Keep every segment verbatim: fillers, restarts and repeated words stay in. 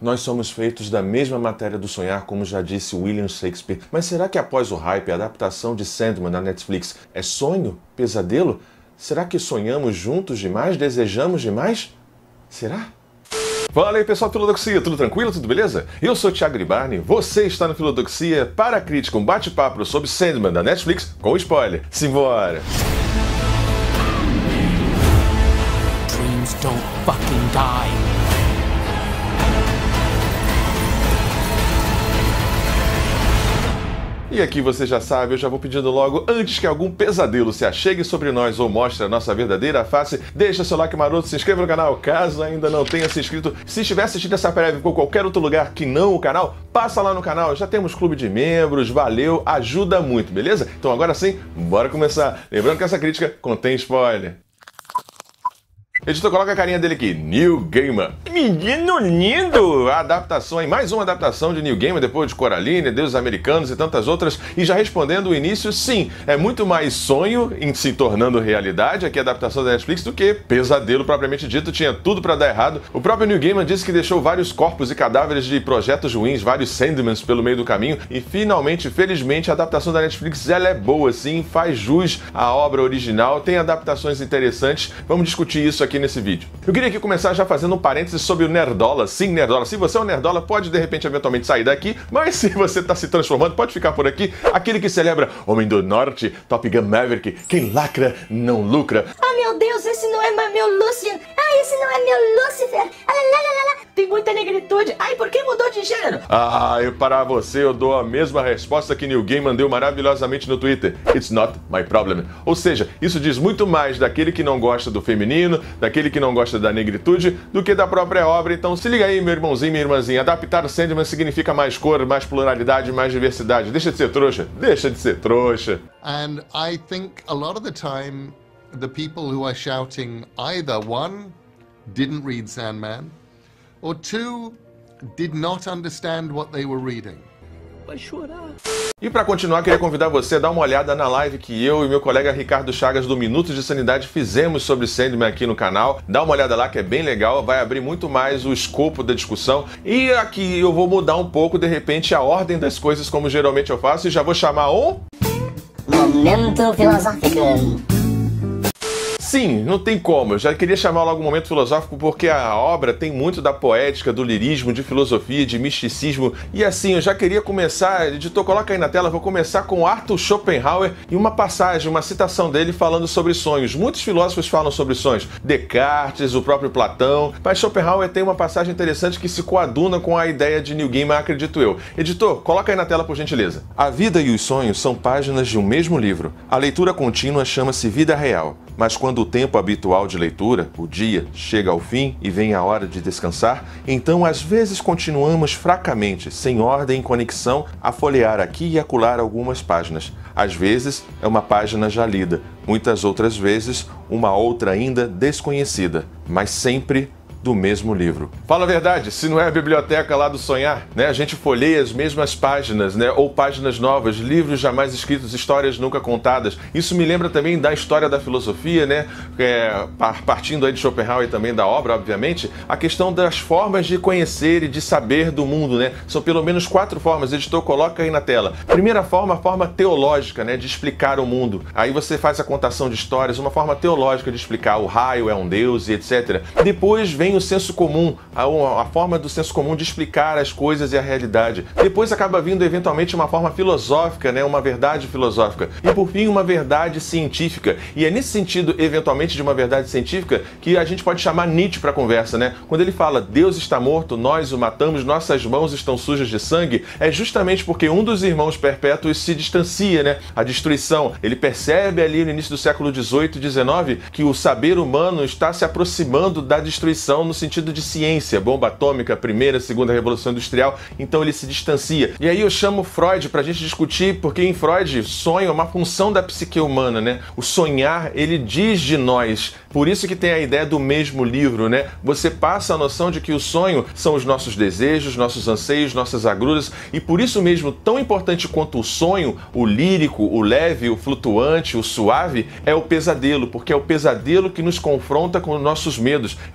Nós somos feitos da mesma matéria do sonhar, como já disse William Shakespeare. Mas será que após o hype, a adaptação de Sandman na Netflix é sonho? Pesadelo? Será que sonhamos juntos demais? Desejamos demais? Será? Fala aí pessoal, Filodoxia, tudo tranquilo? Tudo beleza? Eu sou o Thiago Gribarni, você está no Filodoxia para a crítica, um bate-papo sobre Sandman da Netflix com spoiler. Simbora! Dreams don't fucking die. E aqui você já sabe, eu já vou pedindo logo, antes que algum pesadelo se achegue sobre nós ou mostre a nossa verdadeira face, deixa seu like maroto, se inscreva no canal, caso ainda não tenha se inscrito. Se estiver assistindo essa prévia por qualquer outro lugar que não o canal, passa lá no canal, já temos clube de membros, valeu, ajuda muito, beleza? Então agora sim, bora começar. Lembrando que essa crítica contém spoiler. Editor, coloca a carinha dele aqui, Neil Gaiman. Menino lindo! A adaptação, hein? Mais uma adaptação de Neil Gaiman, depois de Coraline, Deuses Americanos e tantas outras. E já respondendo o início, sim, é muito mais sonho em se tornando realidade aqui a adaptação da Netflix do que pesadelo propriamente dito, tinha tudo pra dar errado. O próprio Neil Gaiman disse que deixou vários corpos e cadáveres de projetos ruins, vários Sandmans pelo meio do caminho. E finalmente, felizmente, a adaptação da Netflix ela é boa, sim, faz jus à obra original, tem adaptações interessantes. Vamos discutir isso aqui nesse vídeo. Eu queria aqui começar já fazendo um parênteses sobre o Nerdola. Sim, Nerdola. Se você é um Nerdola, pode de repente eventualmente sair daqui, mas se você está se transformando, pode ficar por aqui. Aquele que celebra Homem do Norte, Top Gun Maverick, quem lacra não lucra. Ah, meu Deus, esse não é mais meu Lucian. Ah, esse não é meu Lucifer. Ah, lá, lá, lá, lá. Tem muita negritude. Ai, por que mudou de gênero? Ah, eu para você eu dou a mesma resposta que Neil Gaiman deu maravilhosamente no Twitter. It's not my problem. Ou seja, isso diz muito mais daquele que não gosta do feminino, daquele que não gosta da negritude, do que da própria obra. Então se liga aí, meu irmãozinho, minha irmãzinha. Adaptar o Sandman significa mais cor, mais pluralidade, mais diversidade. Deixa de ser trouxa. Deixa de ser trouxa. And I think a lot of the time, the people who are shouting either one, didn't read Sandman, or two, did not understand what they were reading. Vai chorar. E para continuar, queria convidar você a dar uma olhada na live que eu e meu colega Ricardo Chagas do Minutos de Sanidade fizemos sobre Sandman aqui no canal. Dá uma olhada lá que é bem legal, vai abrir muito mais o escopo da discussão. E aqui eu vou mudar um pouco, de repente, a ordem das coisas como geralmente eu faço e já vou chamar um... Momento filosófico. Sim, não tem como. Eu já queria chamar logo um momento filosófico porque a obra tem muito da poética, do lirismo, de filosofia, de misticismo. E assim, eu já queria começar, editor, coloca aí na tela, vou começar com Arthur Schopenhauer e uma passagem, uma citação dele falando sobre sonhos. Muitos filósofos falam sobre sonhos. Descartes, o próprio Platão. Mas Schopenhauer tem uma passagem interessante que se coaduna com a ideia de Neil Gaiman, acredito eu. Editor, coloca aí na tela por gentileza. A vida e os sonhos são páginas de um mesmo livro. A leitura contínua chama-se vida real. Mas quando o tempo habitual de leitura, o dia, chega ao fim e vem a hora de descansar, então às vezes continuamos fracamente, sem ordem e conexão, a folhear aqui e acolá algumas páginas. Às vezes é uma página já lida, muitas outras vezes uma outra ainda desconhecida, mas sempre do mesmo livro. Fala a verdade, se não é a biblioteca lá do sonhar, né? A gente folheia as mesmas páginas, né? Ou páginas novas, livros jamais escritos, histórias nunca contadas. Isso me lembra também da história da filosofia, né? É, partindo aí de Schopenhauer e também da obra, obviamente, a questão das formas de conhecer e de saber do mundo, né? São pelo menos quatro formas, editor, coloca aí na tela. Primeira forma, a forma teológica, né? De explicar o mundo. Aí você faz a contação de histórias, uma forma teológica de explicar o raio é um deus e etcétera. Depois vem o senso comum, a, a forma do senso comum de explicar as coisas e a realidade. Depois acaba vindo eventualmente uma forma filosófica, né, uma verdade filosófica. E por fim uma verdade científica. E é nesse sentido, eventualmente, de uma verdade científica que a gente pode chamar Nietzsche para a conversa, né? Quando ele fala Deus está morto, nós o matamos, nossas mãos estão sujas de sangue, é justamente porque um dos irmãos perpétuos se distancia, né? A destruição. Ele percebe ali no início do século dezoito e dezenove que o saber humano está se aproximando da destruição no sentido de ciência, bomba atômica, primeira, segunda revolução industrial, então ele se distancia. E aí eu chamo Freud pra gente discutir, porque em Freud, sonho é uma função da psique humana, né? O sonhar, ele diz de nós. Por isso que tem a ideia do mesmo livro, né? Você passa a noção de que o sonho são os nossos desejos, nossos anseios, nossas agruras, e por isso mesmo, tão importante quanto o sonho, o lírico, o leve, o flutuante, o suave, é o pesadelo, porque é o pesadelo que nos confronta com os nossos medos, é o pesadelo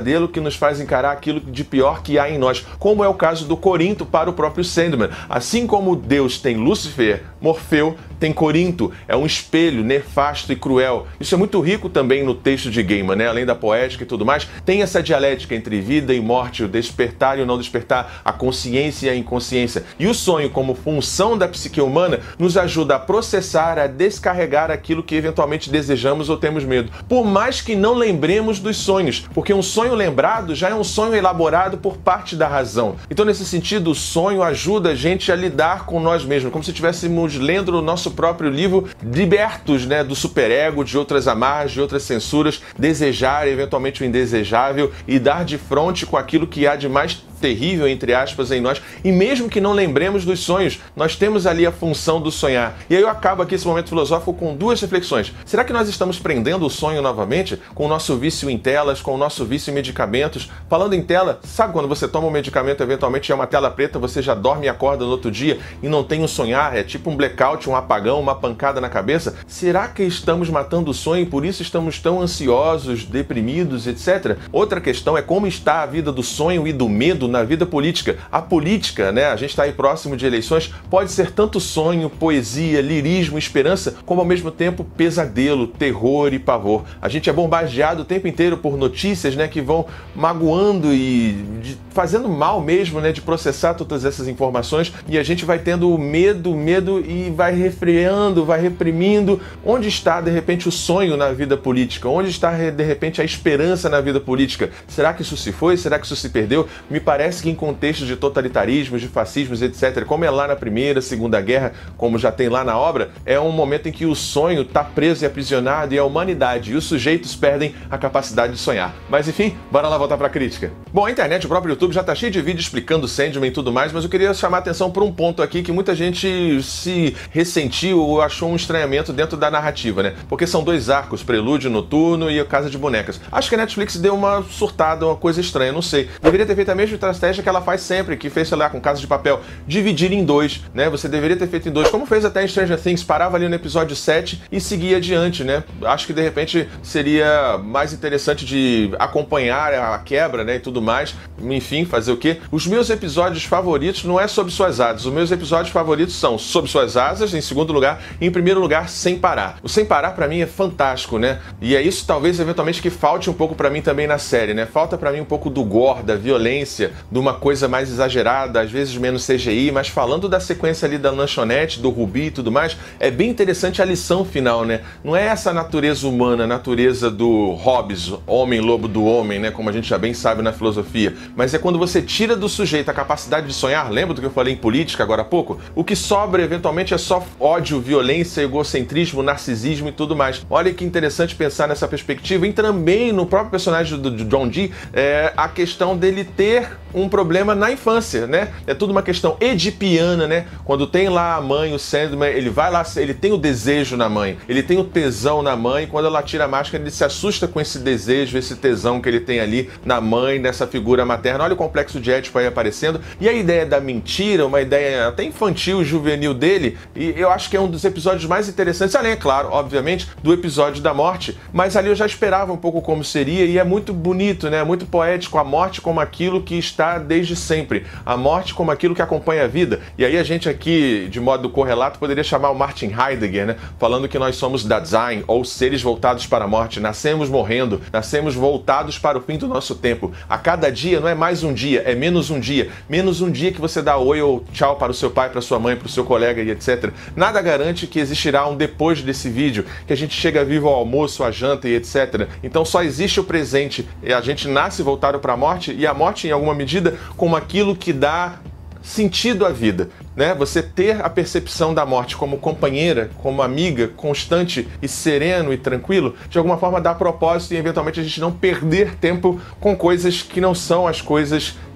pesadelo que nos faz encarar aquilo de pior que há em nós, como é o caso do Corinto para o próprio Sandman. Assim como Deus tem Lúcifer, Morfeu tem Corinto, é um espelho nefasto e cruel. Isso é muito rico também no texto de Gaiman, né? Além da poética e tudo mais, tem essa dialética entre vida e morte, o despertar e o não despertar, a consciência e a inconsciência. E o sonho, como função da psique humana, nos ajuda a processar, a descarregar aquilo que eventualmente desejamos ou temos medo. Por mais que não lembremos dos sonhos, porque um sonho lembrado já é um sonho elaborado por parte da razão. Então, nesse sentido, o sonho ajuda a gente a lidar com nós mesmos, como se estivéssemos lendo o nosso próprio livro, libertos, né, do superego, de outras amarras, de outras censuras, desejar eventualmente o indesejável e dar de frente com aquilo que há de mais terrível, entre aspas, em nós, e mesmo que não lembremos dos sonhos, nós temos ali a função do sonhar. E aí eu acabo aqui esse momento filosófico com duas reflexões. Será que nós estamos prendendo o sonho novamente com o nosso vício em telas, com o nosso vício em medicamentos? Falando em tela, sabe quando você toma um medicamento, eventualmente é uma tela preta, você já dorme e acorda no outro dia e não tem um sonhar, é tipo um blackout, um apagão, uma pancada na cabeça? Será que estamos matando o sonho e por isso estamos tão ansiosos, deprimidos, etcétera? Outra questão é como está a vida do sonho e do medo na vida política. A política, né, a gente está aí próximo de eleições, pode ser tanto sonho, poesia, lirismo, esperança, como ao mesmo tempo pesadelo, terror e pavor. A gente é bombardeado o tempo inteiro por notícias, né, que vão magoando e de, fazendo mal mesmo, né, de processar todas essas informações, e a gente vai tendo medo, medo e vai refreando, vai reprimindo. Onde está, de repente, o sonho na vida política? Onde está, de repente, a esperança na vida política? Será que isso se foi? Será que isso se perdeu? Me parece Parece que em contextos de totalitarismos, de fascismos, etcétera, como é lá na Primeira, Segunda Guerra, como já tem lá na obra, é um momento em que o sonho está preso e aprisionado e a humanidade e os sujeitos perdem a capacidade de sonhar. Mas enfim, bora lá voltar para a crítica. Bom, a internet, o próprio YouTube já está cheio de vídeos explicando Sandman e tudo mais, mas eu queria chamar a atenção por um ponto aqui que muita gente se ressentiu ou achou um estranhamento dentro da narrativa, né? Porque são dois arcos, Prelúdio Noturno e a Casa de Bonecas. Acho que a Netflix deu uma surtada, uma coisa estranha, não sei. Deveria ter feito a mesma estratégia que ela faz sempre, que fez, sei lá, com Casa de Papel, dividir em dois, né? Você deveria ter feito em dois, como fez até em Stranger Things, parava ali no episódio sete e seguia adiante, né? Acho que de repente seria mais interessante de acompanhar a quebra, né, e tudo mais, enfim, fazer o quê? Os meus episódios favoritos não é Sob Suas Asas, os meus episódios favoritos são Sob Suas Asas, em segundo lugar, e em primeiro lugar, Sem Parar. O Sem Parar pra mim é fantástico, né? E é isso talvez eventualmente que falte um pouco pra mim também na série, né? Falta pra mim um pouco do gore, da violência, de uma coisa mais exagerada, às vezes menos C G I, mas falando da sequência ali da lanchonete, do Rubi e tudo mais, é bem interessante a lição final, né? Não é essa natureza humana, a natureza do Hobbes, homem-lobo do homem, né? Como a gente já bem sabe na filosofia, mas é quando você tira do sujeito a capacidade de sonhar, lembra do que eu falei em política agora há pouco? O que sobra eventualmente é só ódio, violência, egocentrismo, narcisismo e tudo mais. Olha que interessante pensar nessa perspectiva e também no próprio personagem do John Dee, é, a questão dele ter um problema na infância, né? É tudo uma questão edipiana, né? Quando tem lá a mãe, o Sandman, ele vai lá, ele tem o desejo na mãe, ele tem o tesão na mãe, e quando ela tira a máscara, ele se assusta com esse desejo, esse tesão que ele tem ali na mãe, nessa figura materna. Olha o complexo de Édipo aí aparecendo. E a ideia da mentira, uma ideia até infantil, juvenil dele, e eu acho que é um dos episódios mais interessantes, além, é claro, obviamente, do episódio da morte, mas ali eu já esperava um pouco como seria, e é muito bonito, né? Muito poético, a morte como aquilo que está desde sempre, a morte como aquilo que acompanha a vida. E aí a gente aqui, de modo correlato, poderia chamar o Martin Heidegger, né? Falando que nós somos Dasein, ou seres voltados para a morte, nascemos morrendo, nascemos voltados para o fim do nosso tempo. A cada dia não é mais um dia, é menos um dia, menos um dia que você dá oi ou tchau para o seu pai, para sua mãe, para o seu colega e etcétera. Nada garante que existirá um depois desse vídeo, que a gente chega vivo ao almoço, à janta e etcétera. Então só existe o presente, e a gente nasce voltado para a morte, e a morte, em alguma medida, como aquilo que dá sentido à vida, né? Você ter a percepção da morte como companheira, como amiga, constante e sereno e tranquilo, de alguma forma dá propósito e eventualmente a gente não perder tempo com coisas que não são as coisas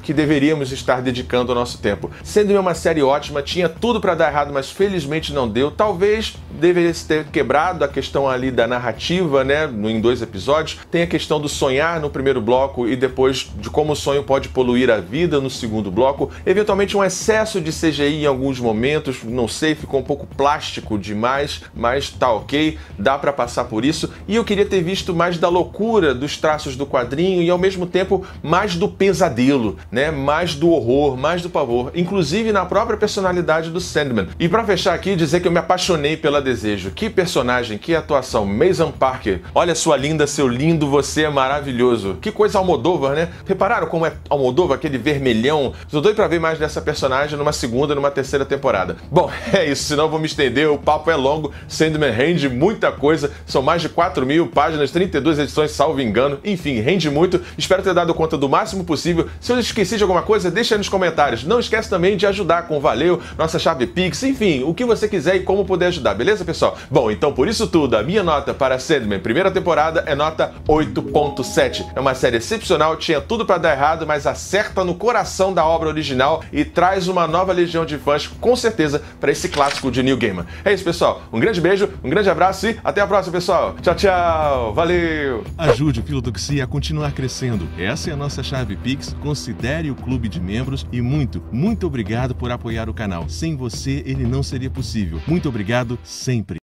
que deveríamos estar dedicando o nosso tempo. Sandman é uma série ótima, tinha tudo para dar errado, mas felizmente não deu. Talvez deveria ter quebrado a questão ali da narrativa, né, em dois episódios. Tem a questão do sonhar no primeiro bloco e depois de como o sonho pode poluir a vida no segundo bloco. Eventualmente um excesso de C G I em alguns momentos, não sei, ficou um pouco plástico demais, mas tá ok, dá para passar por isso. E eu queria ter visto mais da loucura dos traços do quadrinho e ao mesmo tempo mais do pesadelo, né, mais do horror, mais do pavor, inclusive na própria personalidade do Sandman. E para fechar aqui, dizer que eu me apaixonei pela Desejo. Que personagem, que atuação. Mason Parker, olha sua linda, seu lindo, você é maravilhoso. Que coisa Almodóvar, né? Repararam como é Almodóvar, aquele vermelhão? Estou doido pra ver mais dessa personagem numa segunda, numa terceira temporada. Bom, é isso, senão eu vou me estender, o papo é longo, Sandman rende muita coisa, são mais de quatro mil páginas, trinta e duas edições, salvo engano, enfim, rende muito. Espero ter dado conta do máximo possível. Se eu esqueci de alguma coisa, deixa aí nos comentários. Não esquece também de ajudar com o Valeu, nossa chave Pix, enfim, o que você quiser e como poder ajudar, beleza, pessoal? Bom, então por isso tudo, a minha nota para Sandman, primeira temporada, é nota oito ponto sete. É uma série excepcional, tinha tudo para dar errado, mas acerta no coração da obra original e traz uma nova legião de fãs, com certeza, para esse clássico de Neil Gaiman. É isso, pessoal. Um grande beijo, um grande abraço e até a próxima, pessoal. Tchau, tchau. Valeu! Ajude o Filodoxia a continuar crescendo. Essa é a nossa chave Pix. Considere o clube de membros e muito, muito obrigado por apoiar o canal. Sem você, ele não seria possível. Muito obrigado sempre.